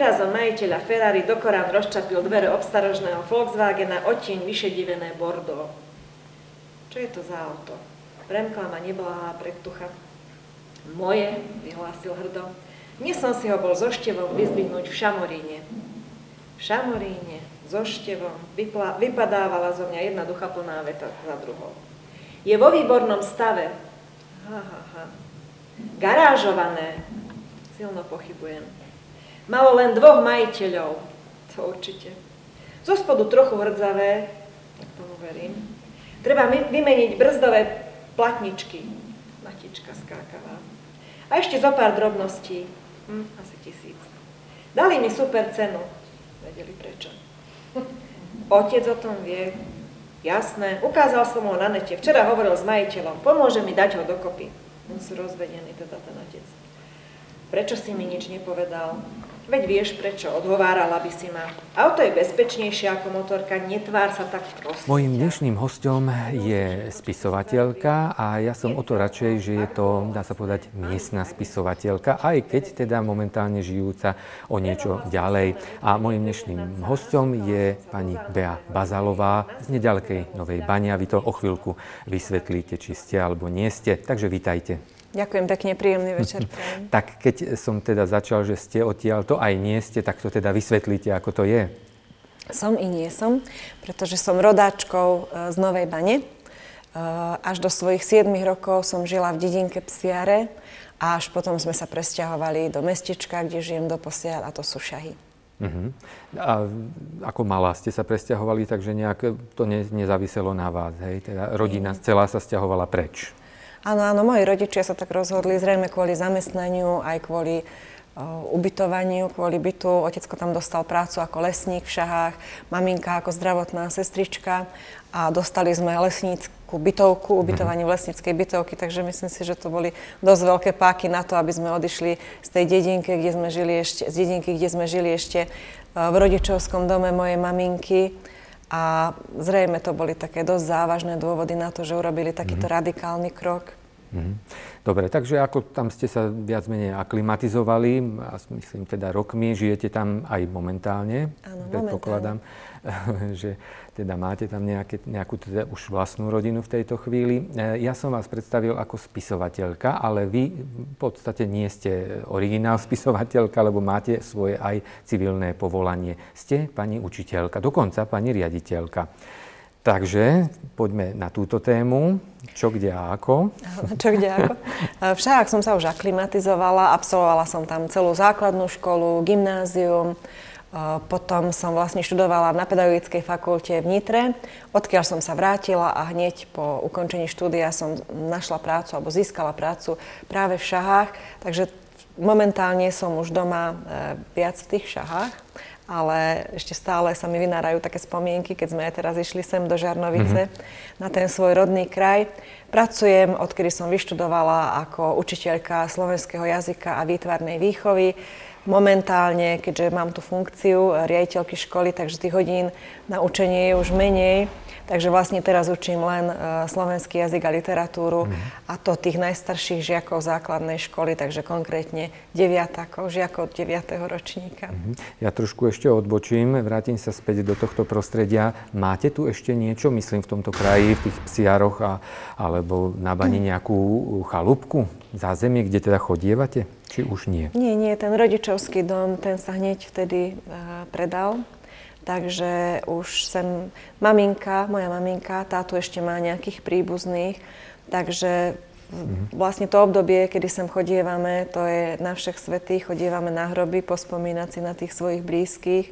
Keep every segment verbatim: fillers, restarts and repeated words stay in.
Výrazom majiteľa Ferrari dokorán rozčapil dvere obstarožného Volkswagena odtieň vyšedivené Bordeaux. Čo je to za auto? Premkla ma neblahá predtucha. Moje, vyhlásil hrdo. Dnes som si ho bol so števom vyzdvihnúť v Šamoríne. V Šamoríne, so števom, vypla, vypadávala zo mňa jedna duchaplná veta za druhou. Je vo výbornom stave. Ha, ha, ha. Garážované. Silno pochybujem. Malo len dvoch majiteľov. To určite. Zo spodu trochu hrdzavé, tak tomu verím. Treba vymeniť brzdové platničky. Matička skákavá. A ešte zo pár drobností. Hm, asi tisíc. Dali mi super cenu. Vedeli prečo. Otec o tom vie. Jasné. Ukázal som ho na nete. Včera hovoril s majiteľom. Pomôže mi dať ho dokopy. On sú rozvedení, teda ten otec. Prečo si mi nič nepovedal? Veď vieš prečo, odhovárala by si ma. Auto je bezpečnejšie ako motorka, netvár sa tak proste. Mojím dnešným hosťom je spisovateľka a ja som o to radšej, že je to, dá sa povedať, miestna spisovateľka, aj keď teda momentálne žijúca o niečo ďalej. A mojím dnešným hosťom je pani Bea Bazalová z nedalekej Novej Bane a vy to o chvíľku vysvetlíte, či ste alebo nie ste. Takže vítajte. Ďakujem pekne, príjemný večer. Tak keď som teda začal, že ste odtiaľ, to aj nie ste, tak to teda vysvetlíte, ako to je. Som i nie som, pretože som rodáčkou z Novej Bane. Až do svojich siedmich rokov som žila v dedinke Psiare a až potom sme sa presťahovali do mestečka, kde žijem doposiaľ, a to sú Šahy. Uh-huh. A ako malá ste sa presťahovali, takže nejak to ne, nezáviselo na vás, hej? Teda rodina celá sa sťahovala preč. Áno, áno, moji rodičia sa tak rozhodli, zrejme kvôli zamestnaniu, aj kvôli uh, ubytovaniu, kvôli bytu. Otecko tam dostal prácu ako lesník v Šahách, maminka ako zdravotná sestrička a dostali sme lesnícku bytovku, ubytovanie v lesníckej bytovky, takže myslím si, že to boli dosť veľké páky na to, aby sme odišli z tej dedinky, kde sme žili ešte, z dedinky, kde sme žili ešte uh, v rodičovskom dome mojej maminky. A zrejme to boli také dosť závažné dôvody na to, že urobili takýto mm. radikálny krok. Mm. Dobre, takže ako tam ste sa viac menej aklimatizovali, myslím teda rokmi, žijete tam aj momentálne, áno, predpokladám, že teda máte tam nejaké, nejakú teda už vlastnú rodinu v tejto chvíli. Ja som vás predstavil ako spisovateľka, ale vy v podstate nie ste originál spisovateľka, lebo máte svoje aj civilné povolanie. Ste pani učiteľka, dokonca pani riaditeľka. Takže poďme na túto tému. Čo, kde a ako? Čo, kde a ako? V Šahách som sa už aklimatizovala, absolvovala som tam celú základnú školu, gymnázium. Potom som vlastne študovala na pedagogickej fakulte v Nitre, odkiaľ som sa vrátila a hneď po ukončení štúdia som našla prácu alebo získala prácu práve v Šahách. Takže momentálne som už doma viac v tých Šahách, ale ešte stále sa mi vynárajú také spomienky, keď sme aj teraz išli sem do Žarnovice, mm-hmm. na ten svoj rodný kraj. Pracujem, odkedy som vyštudovala ako učiteľka slovenského jazyka a výtvarnej výchovy. Momentálne, keďže mám tú funkciu riaditeľky školy, takže tých hodín na učenie je už menej. Takže vlastne teraz učím len uh, slovenský jazyk a literatúru mm. a to tých najstarších žiakov základnej školy, takže konkrétne deviatakov, žiakov deviateho ročníka. Mm. Ja trošku ešte odbočím, vrátim sa späť do tohto prostredia. Máte tu ešte niečo, myslím v tomto kraji, v tých Psiaroch a, alebo na Bani nejakú chalúbku, zázemie, kde teda chodievate? Či už nie? Nie, nie, ten rodičovský dom, ten sa hneď vtedy uh, predal. Takže už sem maminka, moja maminka, tátu ešte má nejakých príbuzných. Takže mm-hmm. vlastne to obdobie, kedy sem chodievame, to je na všech svätých, chodievame na hroby, pospomínať si na tých svojich blízkych.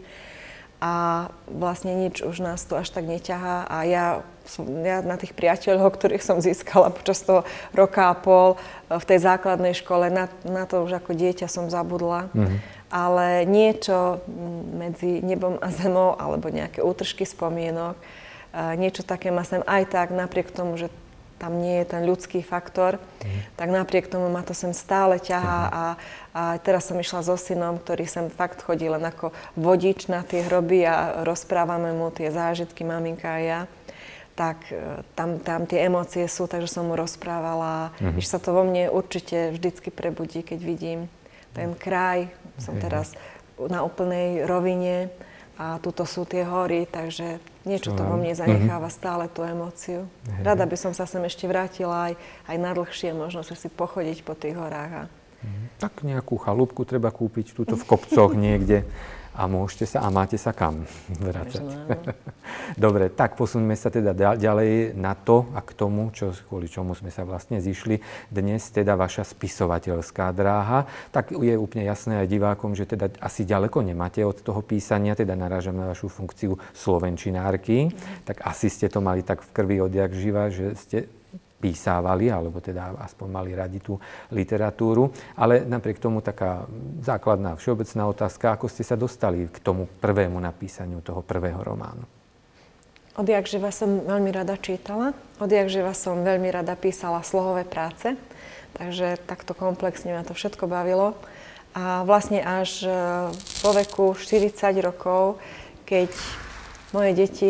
A vlastne nič už nás tu až tak neťahá. A ja, ja na tých priateľov, ktorých som získala počas toho roka a pol v tej základnej škole, na, na to už ako dieťa som zabudla. Mm-hmm. Ale niečo medzi nebom a zemou, alebo nejaké útržky spomienok, niečo také ma sem aj tak, napriek tomu, že tam nie je ten ľudský faktor, mm. tak napriek tomu ma to sem stále ťahá mm. a, a teraz som išla so synom, ktorý sem fakt chodí len ako vodič na tie hroby a rozprávame mu tie zážitky, maminka a ja. Tak tam, tam tie emócie sú, takže som mu rozprávala. Mm. Že sa to vo mne určite vždycky prebudí, keď vidím ten kraj. Som teraz na úplnej rovine a tuto sú tie hory, takže niečo to vo mne Mhm. zanecháva stále tú emóciu. Rada by som sa sem ešte vrátila aj, aj na dlhšie, možno si pochodiť po tých horách. A... Tak nejakú chalúbku treba kúpiť tuto v kopcoch niekde a môžete sa, a máte sa kam vrácať. Dobre, tak posuňme sa teda ďalej na to a k tomu, čo, kvôli čomu sme sa vlastne zišli. Dnes teda vaša spisovateľská dráha. Tak je úplne jasné aj divákom, že teda asi ďaleko nemáte od toho písania, teda narážam na vašu funkciu slovenčinárky. Mm. Tak asi ste to mali tak v krvi odjak živa, že ste písávali, alebo teda aspoň mali radi tú literatúru. Ale napriek tomu taká základná všeobecná otázka, ako ste sa dostali k tomu prvému napísaniu toho prvého románu? Odjak živa som veľmi rada čítala. Odjak živa som veľmi rada písala slohové práce. Takže takto komplexne ma to všetko bavilo. A vlastne až vo veku štyridsať rokov, keď moje deti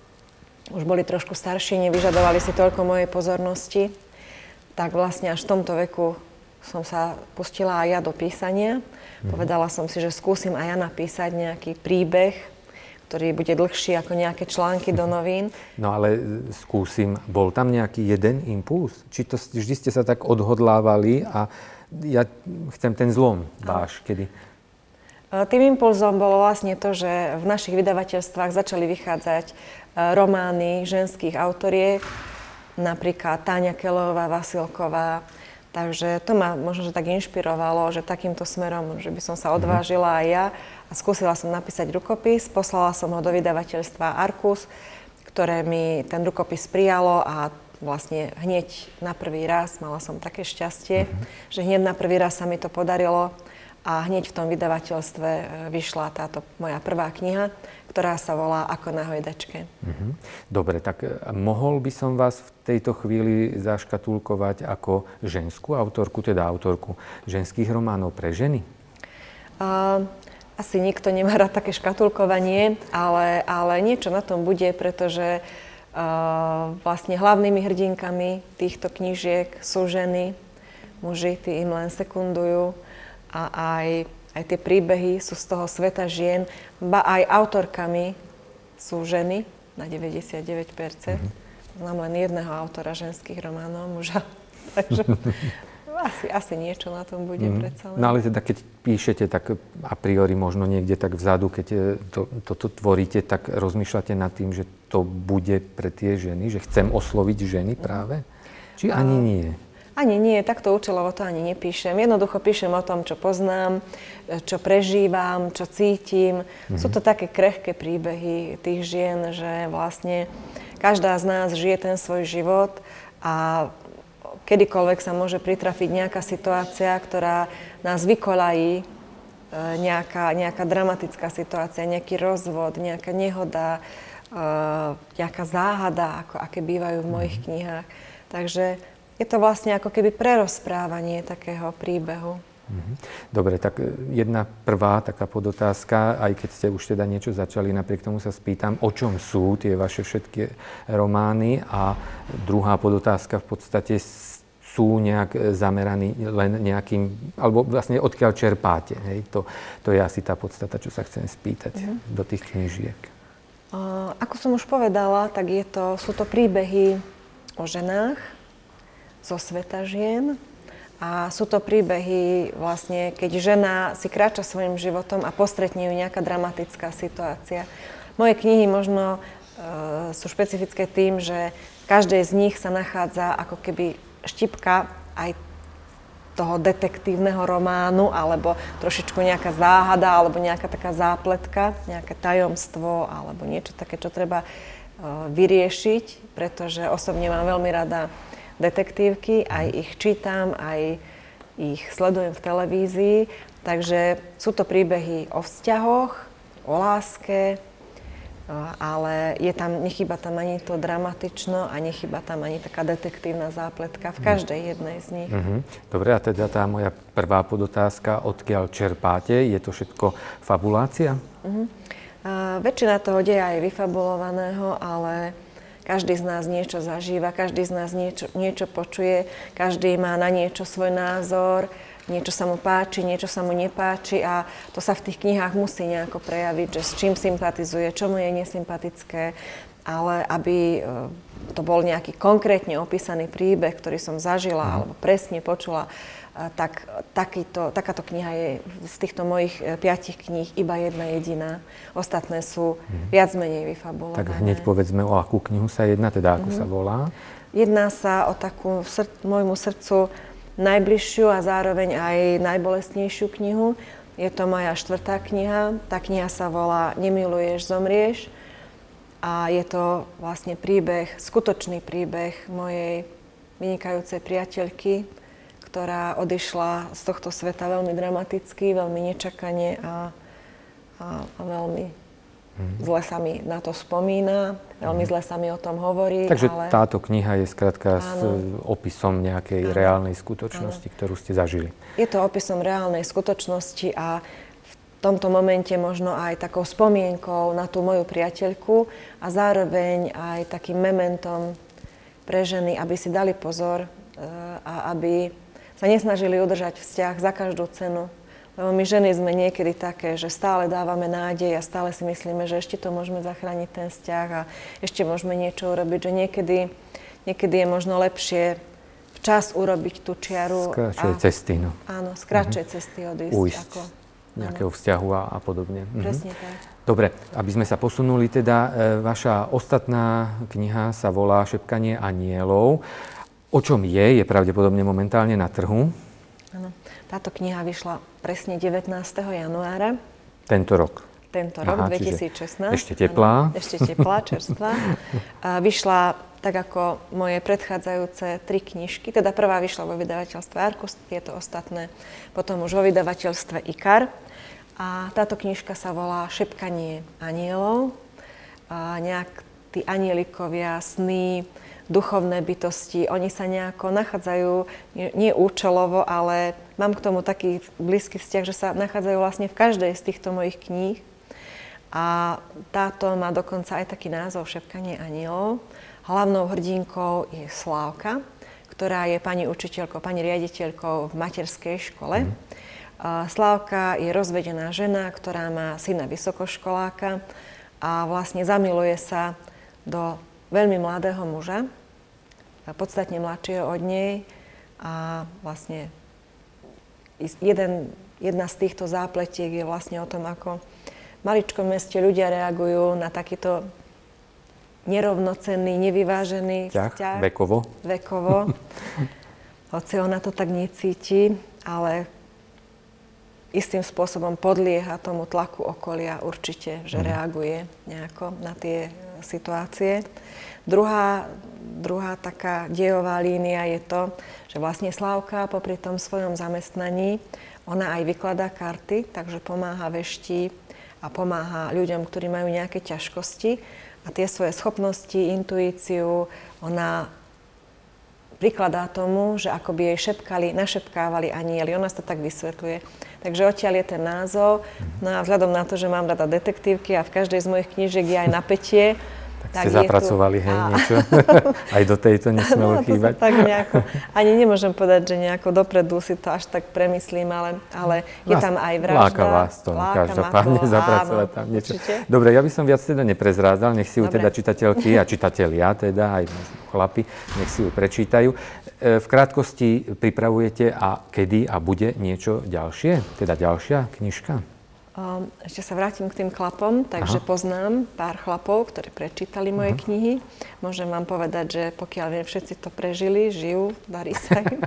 už boli trošku starší, nevyžadovali si toľko mojej pozornosti, tak vlastne až v tomto veku som sa pustila aj ja do písania. Mm. Povedala som si, že skúsim aj ja napísať nejaký príbeh, ktorý bude dlhší ako nejaké články do novín. No ale skúsim, bol tam nejaký jeden impuls? Či to vždy ste sa tak odhodlávali a ja chcem ten zlom váš, kedy... Tým impulzom bolo vlastne to, že v našich vydavateľstvách začali vychádzať romány ženských autoriek, napríklad Táňa Kelová, Vasilková. Takže to ma možno, že tak inšpirovalo, že takýmto smerom, že by som sa odvážila aj ja a skúsila som napísať rukopis. Poslala som ho do vydavateľstva Arkus, ktoré mi ten rukopis prijalo a vlastne hneď na prvý raz mala som také šťastie, mm-hmm. že hneď na prvý raz sa mi to podarilo. A hneď v tom vydavateľstve vyšla táto moja prvá kniha, ktorá sa volá Ako na hojdačke. Mhm. Dobre, tak mohol by som vás v tejto chvíli zaškatulkovať ako ženskú autorku, teda autorku ženských románov pre ženy? Uh, asi nikto nemá rád také škatulkovanie, ale, ale niečo na tom bude, pretože uh, vlastne hlavnými hrdinkami týchto knížiek sú ženy, muži, tí im len sekundujú. A aj, aj tie príbehy sú z toho sveta žien, ba aj autorkami sú ženy na deväťdesiatdeväť percent. Mm-hmm. Znám len jedného autora ženských románov, muža. Takže asi, asi niečo na tom bude mm-hmm. predsa len. No ale teda keď píšete, tak a priori možno niekde tak vzadu, keď to, toto tvoríte, tak rozmýšľate nad tým, že to bude pre tie ženy, že chcem osloviť ženy práve? Či ani nie? Ani nie, takto účelovo to ani nepíšem. Jednoducho píšem o tom, čo poznám, čo prežívam, čo cítim. Mm-hmm. Sú to také krehké príbehy tých žien, že vlastne každá z nás žije ten svoj život a kedykoľvek sa môže pritrafiť nejaká situácia, ktorá nás vykoľají, nejaká, nejaká dramatická situácia, nejaký rozvod, nejaká nehoda, nejaká záhada, ako, aké bývajú v mojich knihách. Takže je to vlastne ako keby prerozprávanie takého príbehu. Dobre, tak jedna prvá taká podotázka, aj keď ste už teda niečo začali, napriek tomu sa spýtam, o čom sú tie vaše všetky romány, a druhá podotázka v podstate sú nejak zameraní len nejakým, alebo vlastne odkiaľ čerpáte. Hej? To, to je asi tá podstata, čo sa chcem spýtať mm-hmm. do tých knížiek. Uh, ako som už povedala, tak je to, sú to príbehy o ženách, zo sveta žien. A sú to príbehy vlastne, keď žena si kráča svojim životom a postretne ju nejaká dramatická situácia. Moje knihy možno e, sú špecifické tým, že v každej z nich sa nachádza ako keby štipka aj toho detektívneho románu, alebo trošičku nejaká záhada, alebo nejaká taká zápletka, nejaké tajomstvo, alebo niečo také, čo treba e, vyriešiť, pretože osobne mám veľmi rada detektívky, aj ich čítam, aj ich sledujem v televízii. Takže sú to príbehy o vzťahoch, o láske, ale je tam, nechýba tam ani to dramatično a nechýba tam ani taká detektívna zápletka v každej jednej z nich. Mm-hmm. Dobre, a teda tá moja prvá podotázka, odkiaľ čerpáte, je to všetko fabulácia? Mm-hmm. A väčšina toho deja je vyfabulovaného, ale každý z nás niečo zažíva, každý z nás niečo, niečo počuje, každý má na niečo svoj názor, niečo sa mu páči, niečo sa mu nepáči a to sa v tých knihách musí nejako prejaviť, že s čím sympatizuje, čo mu je nesympatické, ale aby to bol nejaký konkrétne opísaný príbeh, ktorý som zažila mm. alebo presne počula, tak takýto, takáto kniha je z týchto mojich piatich kníh iba jedna jediná. Ostatné sú mm. viac menej vyfabulované. Tak hneď povedzme, o akú knihu sa jedná, teda ako mm. sa volá? Jedná sa o takú sr- môjmu srdcu najbližšiu a zároveň aj najbolestnejšiu knihu. Je to moja štvrtá kniha. Tá kniha sa volá Nemiluješ, zomrieš. A je to vlastne príbeh, skutočný príbeh mojej vynikajúcej priateľky, ktorá odišla z tohto sveta veľmi dramaticky, veľmi nečakane a, a, a veľmi mm. zle sa mi na to spomína, veľmi mm. zle sa mi o tom hovorí. Takže ale... táto kniha je skrátka s opisom nejakej áno. reálnej skutočnosti, áno. ktorú ste zažili. Je to opisom reálnej skutočnosti a v tomto momente možno aj takou spomienkou na tú moju priateľku a zároveň aj takým mementom pre ženy, aby si dali pozor a aby sa nesnažili udržať vzťah za každú cenu. Lebo my ženy sme niekedy také, že stále dávame nádej a stále si myslíme, že ešte to môžeme zachrániť ten vzťah a ešte môžeme niečo urobiť, že niekedy, niekedy je možno lepšie včas urobiť tú čiaru. Z kratšej cesty, no. Áno, z kratšej mm-hmm. cesty odísť. Ujsť ako, nejakého vzťahu a, a podobne. Presne mm-hmm. tak. Dobre, aby sme sa posunuli, teda e, vaša ostatná kniha sa volá Šepkanie anielov. O čom je? Je pravdepodobne momentálne na trhu. Áno. Táto kniha vyšla presne devätnásteho januára. Tento rok. Tento rok, Aha, dvetisícšestnásť. Ešte teplá. Áno, ešte teplá, čerstvá. A vyšla tak ako moje predchádzajúce tri knižky. Teda prvá vyšla vo vydavateľstve Arkus, tieto ostatné potom už vo vydavateľstve Ikar. A táto knižka sa volá Šepkanie anielov. A nejak tí anielikovia, sny, duchovné bytosti, oni sa nejako nachádzajú, nie, nie účelovo, ale mám k tomu taký blízky vzťah, že sa nachádzajú vlastne v každej z týchto mojich kníh. A táto má dokonca aj taký názov Šepkanie anielov. Hlavnou hrdinkou je Slávka, ktorá je pani učiteľkou, pani riaditeľkou v materskej škole. Mm. Slávka je rozvedená žena, ktorá má syna vysokoškoláka a vlastne zamiluje sa do veľmi mladého muža, podstatne mladšieho od nej a vlastne jeden, jedna z týchto zápletiek je vlastne o tom, ako v maličkom meste ľudia reagujú na takýto nerovnocenný, nevyvážený vzťah. vzťah vekovo. Vekovo. Hoci ona to tak necíti, ale istým spôsobom podlieha tomu tlaku okolia určite, že mm. reaguje nejako na tie situácie. Druhá, druhá taká dejová línia je to, že vlastne Slávka popri tom svojom zamestnaní, ona aj vykladá karty, takže pomáha vešti a pomáha ľuďom, ktorí majú nejaké ťažkosti a tie svoje schopnosti, intuíciu, ona prikladá tomu, že akoby jej šepkali, našepkávali anieli. Ona sa to tak vysvetľuje. Takže odtiaľ je ten názov. No a vzhľadom na to, že mám rada detektívky a v každej z mojich knížiek je aj napätie, tak, tak ste zapracovali, tu... hej, a... niečo? Aj do tejto nesmelo no, chýbať? tak nejako, ani nemôžem povedať, že nejako dopredu si to až tak premyslím, ale, ale je tam aj vražda. Láka vás to, každopádne zapracovať tam niečo. Určite. Dobre, ja by som viac teda neprezrádzal, nech si ju Dobre. teda čitateľky a čitatelia, teda aj chlapi, nech si ju prečítajú. V krátkosti pripravujete a kedy a bude niečo ďalšie? Teda ďalšia knižka? Ešte sa vrátim k tým chlapom, takže Aha. poznám pár chlapov, ktorí prečítali moje Aha. knihy. Môžem vám povedať, že pokiaľ viem, všetci to prežili, žijú, darí sa im.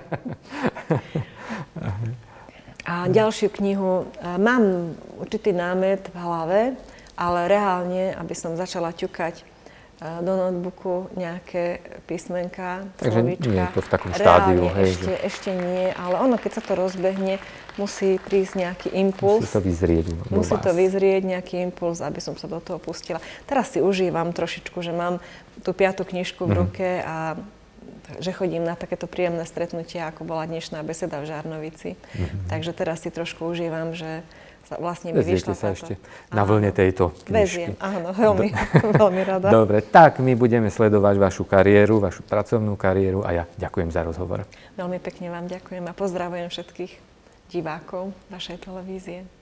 A ďalšiu knihu, mám určitý námet v hlave, ale reálne, aby som začala ťukať do notebooku nejaké písmenka, Takže slovíčka. nie je to v takom štádiu. Reálne hej, ešte, že... ešte nie, ale ono, keď sa to rozbehne, musí prísť nejaký impuls. Musí to vyzrieť do Musí vás. to vyzrieť nejaký impuls, aby som sa do toho pustila. Teraz si užívam trošičku, že mám tú piatu knižku v ruke a že chodím na takéto príjemné stretnutia, ako bola dnešná beseda v Žarnovici. Mm-hmm. Takže teraz si trošku užívam, že sa vlastne mi Veziete vyšla sa táto. ešte na vlne tejto Veziem, knižky. áno, veľmi, veľmi rada. Dobre, tak my budeme sledovať vašu kariéru, vašu pracovnú kariéru a ja ďakujem za rozhovor. Veľmi pekne vám ďakujem a pozdravujem všetkých divákov vašej televízie.